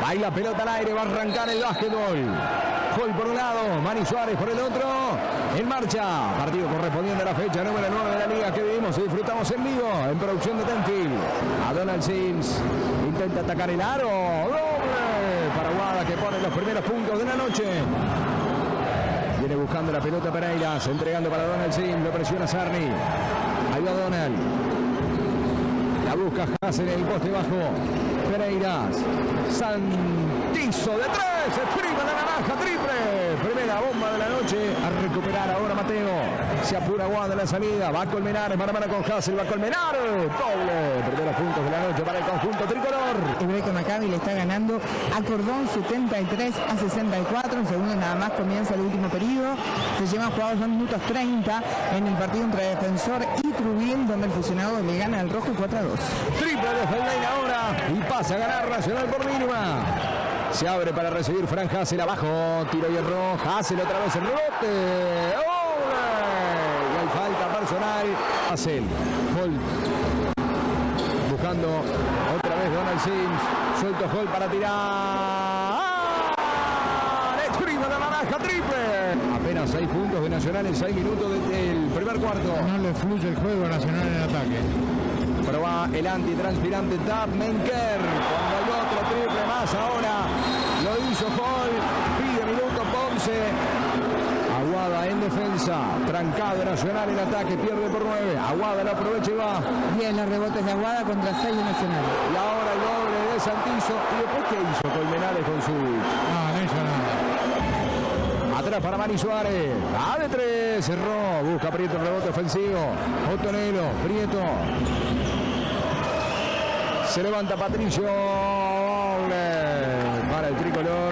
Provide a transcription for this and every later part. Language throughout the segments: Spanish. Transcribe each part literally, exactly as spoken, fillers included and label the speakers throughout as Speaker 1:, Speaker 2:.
Speaker 1: Ahí la pelota al aire, va a arrancar el básquetbol. Hall por un lado, Manny Suárez por el otro. En marcha, partido correspondiente a la fecha número nueve de la liga que vivimos y disfrutamos en vivo en producción de Tenfield. A Donald Sims, intenta atacar el aro. Doble para Aguada que pone los primeros puntos de la noche. Viene buscando la pelota Pereiras, entregando para Donald Sims, lo presiona Sarni. Ahí va Donald. La busca Hassel en el poste bajo. Pereiras. Santizo de tres. Escriba la naranja, triple. Primera bomba de la noche. A recuperar ahora Mateo. Se apura Aguada en la salida. Va Colmenares, mano a mano con Hassel. Va Colmenares. Doble. Primeros puntos de la noche para el conjunto tricolor.
Speaker 2: Eureka Maccabi le está ganando a Cordón setenta y tres a sesenta y cuatro. En segundos nada más comienza el último periodo. Se llevan jugados dos minutos treinta en el partido entre Defensor y Trubil, donde el fusionado le gana al rojo cuatro a dos.
Speaker 1: Triple de Feldhain ahora y pasa a ganar Nacional por mínima. Se abre para recibir Fran Hassel abajo. Tiro y error. Hassel otra vez el rebote. ¡Ole! Y hay falta personal. Hassel. Hall. Buscando otra vez Donald Sims. Suelto Hall para tirar. Escriba la naranja, triple. Apenas seis puntos de Nacional en seis minutos del primer cuarto.
Speaker 3: No le fluye el juego a Nacional en ataque.
Speaker 1: Pero va el antitranspirante Dab Menker. Cuando hay otro triple más ahora. Lo hizo Hall. Pide minuto Ponce. Aguada en defensa. Trancado Nacional en ataque. Pierde por nueve. Aguada lo aprovecha y va.
Speaker 2: Bien los rebotes de Aguada contra seis de Nacional.
Speaker 1: Y ahora el doble de Santizo. ¿Y después qué hizo Colmenares con su...
Speaker 3: No, no hizo nada.
Speaker 1: Atrás para Manny Suárez. A de tres. Cerró. Busca Prieto el rebote ofensivo. Otonero. Prieto. Se levanta Patricio. Para el tricolor.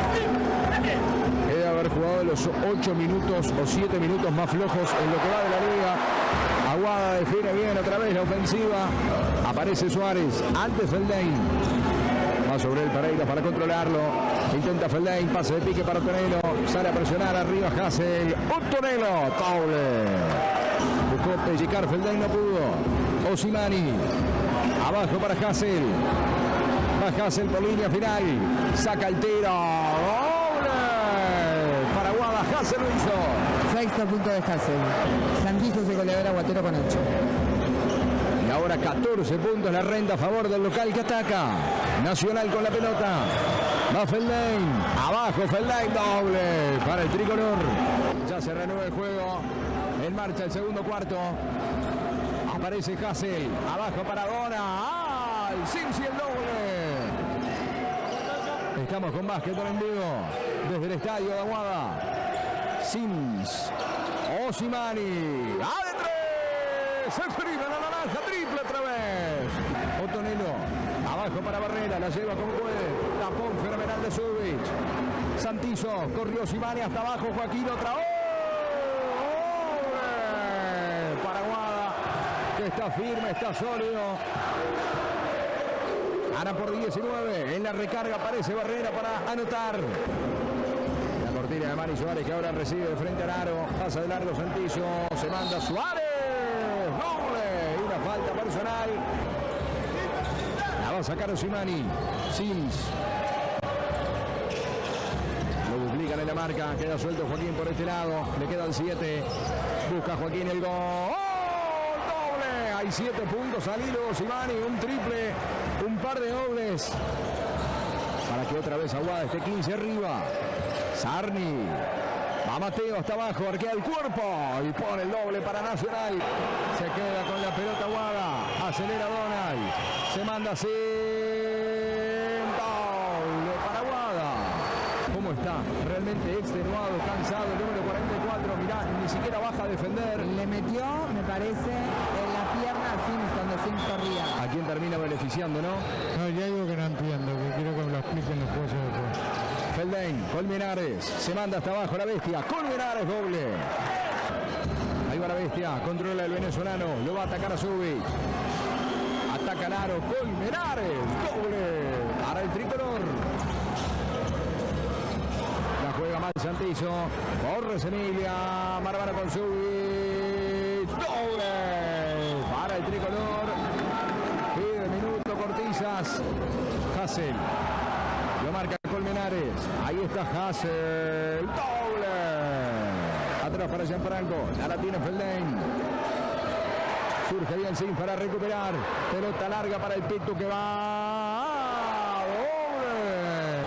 Speaker 1: Debe haber jugado los ocho minutos o siete minutos más flojos en lo que va de la liga. Aguada define bien otra vez la ofensiva. Aparece Suárez. Antes Feldhain. Va sobre el Pereiras para controlarlo. Intenta Feldhain. Pase de pique para Otonelo. Sale a presionar arriba Hassel. Otonelo. Taule. Buscó pellicar Feldhain. No pudo. Osimani. Abajo para Hassel. Va Hassel por línea final. Saca el tiro. ¡Doble! Para Aguada. Hassel lo hizo.
Speaker 2: Sexto punto de Hassel. Santizo se goleador Aguatero con ocho.
Speaker 1: Y ahora catorce puntos la renta a favor del local que ataca. Nacional con la pelota. Va Feldhain. Abajo Feldhain. Doble para el tricolor. Ya se renueva el juego. En marcha el segundo cuarto. Aparece Hassel. Abajo para Dona. ¡Ah! El Sims y el doble. Estamos con básquetbol en vivo. Desde el estadio de Aguada. Sims. Osimani. ¡A de tres! Se escribe la naranja. Triple otra vez. Otonelo. Abajo para Barrera. La lleva como puede. Tapón fenomenal de Subich. Santizo. Corrió Osimani hasta abajo. Joaquín otra vez. Está firme, está sólido. Gana por diecinueve. En la recarga aparece Barrera para anotar. La cortina de Manny Suárez que ahora recibe de frente al aro. Pasa de largo Santizo. Se manda Suárez. Doble. Y una falta personal. La va a sacar Osimani. Sims. Lo duplican en la marca. Queda suelto Joaquín por este lado. Le quedan siete. Busca Joaquín el gol. Hay siete puntos al hilo, Osimani, un triple, un par de dobles. Para que otra vez Aguada esté quince arriba. Sarni. Va Mateo hasta abajo, arquea el cuerpo y pone el doble para Nacional. Se queda con la pelota Aguada. Acelera Donald. Se manda así. Doble para Aguada. ¿Cómo está? Realmente extenuado, cansado. El número cuarenta y cuatro. Mirá, ni siquiera baja a defender.
Speaker 2: Le metió, me parece, en la pierna a Sims cuando Sims corría.
Speaker 1: ¿A quién termina beneficiando, no?
Speaker 3: No, ya digo que no entiendo, que quiero que me lo expliquen los jueces después.
Speaker 1: Feldhain, Colmenares, se manda hasta abajo la bestia. Colmenares, doble. Ahí va la bestia, controla el venezolano, lo va a atacar a Subi. Ataca el aro, Colmenares, doble para el tricolor. La juega mal Santizo, corre Emilia, Marvana con Subi. Doble para el tricolor. Pide minuto Cortizas. Hassel. Lo marca Colmenares. Ahí está Hassel. Doble. Atrás para Gianfranco. Ya la tiene Feldheim. Surge bien Sin para recuperar. Pelota larga para el Pitu que va. Doble.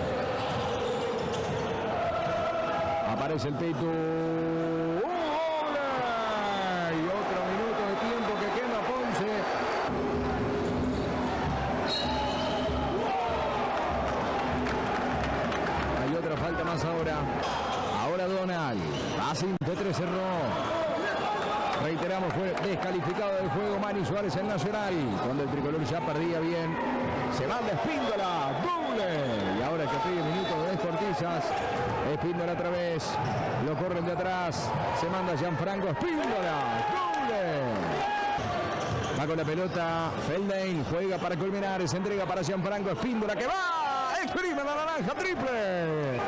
Speaker 1: Aparece el Pitu. Un doble. Y otro minuto de tiempo que quema Ponce. Hay otra falta más ahora. Ahora Donald. Así de tres cerró. Reiteramos, fue descalificado del juego Manny Suárez en Nacional. Cuando el tricolor ya perdía bien. Se manda Espíndola. Doble. Y ahora que pide minutos de Descortizas. Espíndola otra vez. Lo corren de atrás. Se manda Gianfranco. Espíndola. Doble. Va con la pelota. Feldheim juega para Colmenares. Entrega para Gianfranco. Espíndola que va. Exprime la naranja. Triple.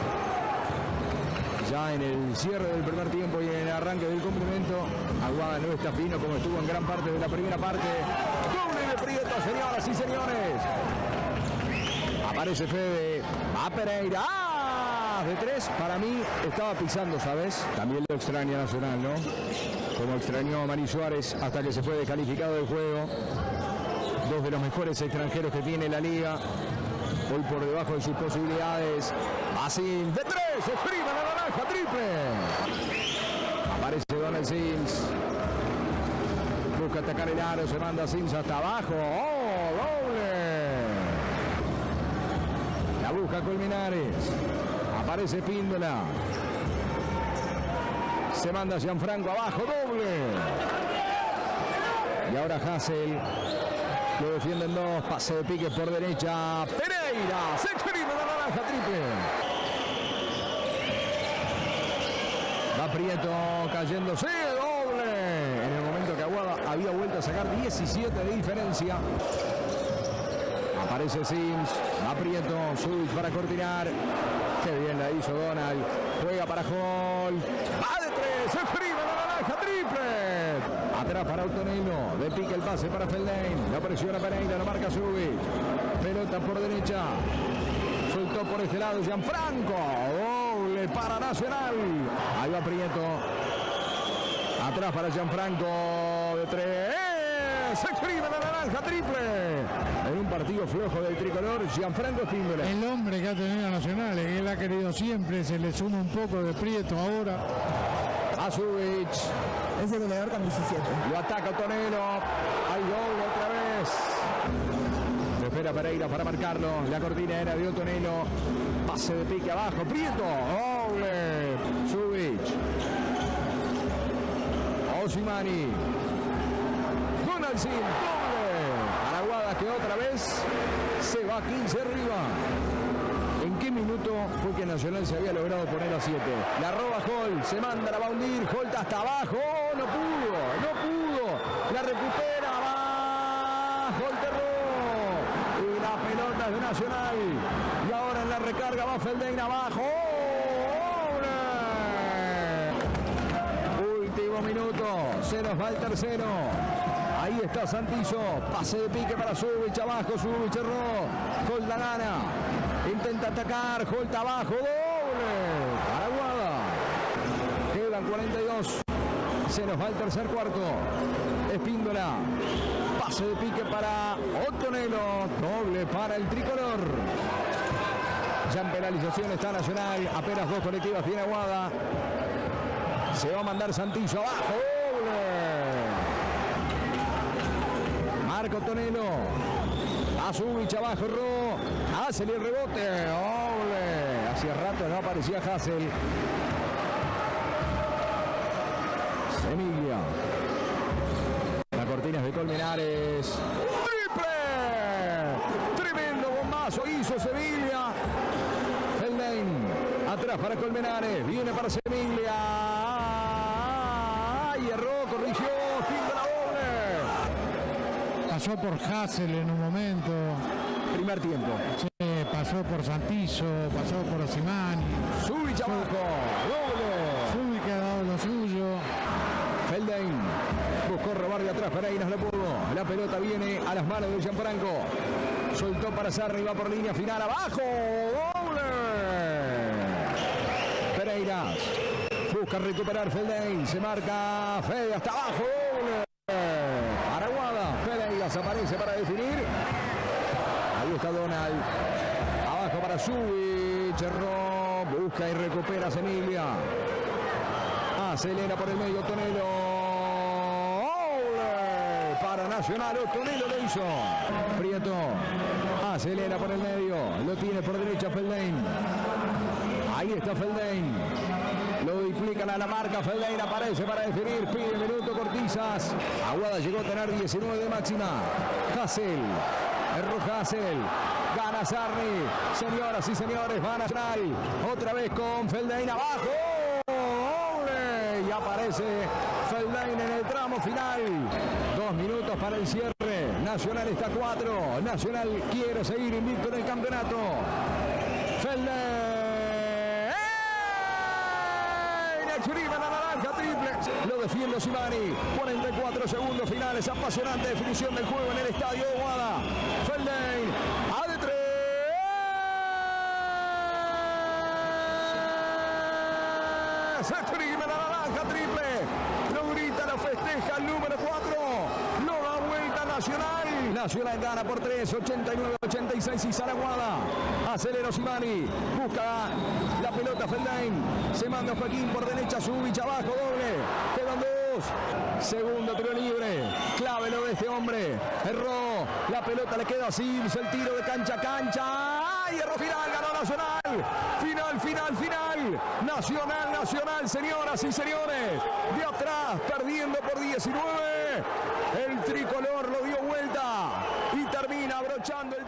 Speaker 1: Ya en el cierre del primer tiempo y en el arranque del complemento, Aguada no está fino como estuvo en gran parte de la primera parte. Doble de Prieto, señoras y señores. Aparece Fede. Va Pereira. ¡Ah! De tres, para mí estaba pisando, ¿sabes? También lo extraña Nacional, ¿no? Como extrañó a Manny Suárez hasta que se fue descalificado del juego. Dos de los mejores extranjeros que tiene la liga. Hoy por debajo de sus posibilidades. Así de tres, exprime la naranja, triple. Aparece Donald Sims. Busca atacar el aro, se manda Sims hasta abajo. ¡Oh, doble! La busca Colmenares. Aparece Píndola. Se manda Gianfranco abajo, doble. Y ahora Hassel. Lo defienden dos, pase de pique por derecha. Pereira, se exprime la naranja, triple. Va Prieto cayéndose, doble. En el momento que Aguada había vuelto a sacar diecisiete de diferencia. Aparece Sims, va Prieto, Subic para cortinar. Qué bien la hizo Donald. Juega para Hall. Va de tres, se exprime la naranja, triple. Atrás para Autonelo, de pique el pase para Feldheim, la presiona Pereira, lo marca Subic, pelota por derecha, soltó por este lado Gianfranco, doble para Nacional, ahí va Prieto, atrás para Gianfranco, de tres, se exprime la naranja, triple, en un partido flojo del tricolor, Gianfranco Espíndola.
Speaker 3: El hombre que ha tenido Nacional, que él ha querido siempre, se le suma un poco de Prieto ahora.
Speaker 1: A Subic.
Speaker 2: Es el goleador con diecisiete.
Speaker 1: Lo ataca Autonelo. Hay doble otra vez. Lo espera Pereira para marcarlo. La cortina era de Autonelo. Pase de pique abajo. Prieto. Doble. Subic. Osimani. Donald Sin. Doble. Araguada que otra vez se va a quince arriba. ¿En qué minuto fue que Nacional se había logrado poner a siete? La roba Hall, se manda, la va a hundir, Holt hasta abajo, oh, no pudo, no pudo, la recupera, va, Holt erró, y la pelota es de Nacional, y ahora en la recarga va Feldheim abajo, oh, último minuto, se nos va el tercero. Ahí está Santillo, pase de pique para Subic abajo, Subic erró, Holt la gana, intenta atacar, Holt abajo, doble, Araguada, quedan cuarenta y dos, se nos va el tercer cuarto, Espíndola, pase de pique para Autonelo, doble para el tricolor, ya en penalización está Nacional, apenas dos colectivas tiene Aguada, se va a mandar Santillo abajo, doble. Marco Autonelo, a Subic abajo, Ro, Hassel y el rebote, doble, hacía rato no aparecía Hassel, Semilla, la cortina es de Colmenares, triple, tremendo bombazo hizo Sevilla, Feldheim, atrás para Colmenares, viene para Semilla, y erró, corrigió, fin de la doble.
Speaker 3: Pasó por Hassel en un momento.
Speaker 1: Primer tiempo.
Speaker 3: Sí, pasó por Santillo, pasó por Osimani.
Speaker 1: Subic abajo, doble.
Speaker 3: Subic ha dado lo suyo.
Speaker 1: Feldheim buscó robar de atrás, Pereira no lo pudo. La pelota viene a las manos de Gianfranco. Soltó para Sarri, va por línea final, abajo. Doble. Pereira. Busca recuperar Feldheim. Se marca Fede hasta abajo. Doble. Para Aguada. Pereira aparece para definir. Ahí está Donald. Abajo para Subi. Cherró. Busca y recupera Emilia. Acelera por el medio Tonelo. Para Nacional, Tonelo lo hizo. Prieto. Acelera por el medio. Lo tiene por derecha Feldheim. Ahí está Feldheim. Lo duplican a la marca. Feldheim aparece para definir. Pide el minuto Cortizas. Aguada llegó a tener diecinueve de máxima. Hassel. Erró Hassel. Gana Sarri. Señoras y señores, va Nacional. Otra vez con Feldheim abajo. Y aparece Feldheim en el tramo final. Dos minutos para el cierre. Nacional está a cuatro. Nacional quiere seguir invicto en el campeonato. Feldheim. Exprime la naranja triple. Lo defiende Osimani. cuarenta y cuatro segundos finales. Apasionante definición del juego en el estadio de Aguada. Feldheim. A de tres. Se exprime la naranja triple. Lo grita, lo festeja el número cuatro. Lo da vuelta Nacional. Nacional gana por tres. ochenta y nueve a ochenta y seis y Zaraguada. Acelera Osimani. Busca la pelota Feldheim. Se manda Joaquín por derecha. Subich abajo. Doble. Quedan dos. Segundo tiro libre. Clave lo de este hombre. Erró. La pelota le queda a Sims. El tiro de cancha a cancha. ¡Ay! Erró final. Ganó Nacional. Final, final, final. Nacional, Nacional, señoras y señores. De atrás, perdiendo por diecinueve. El tricolor lo dio vuelta y termina abrochando el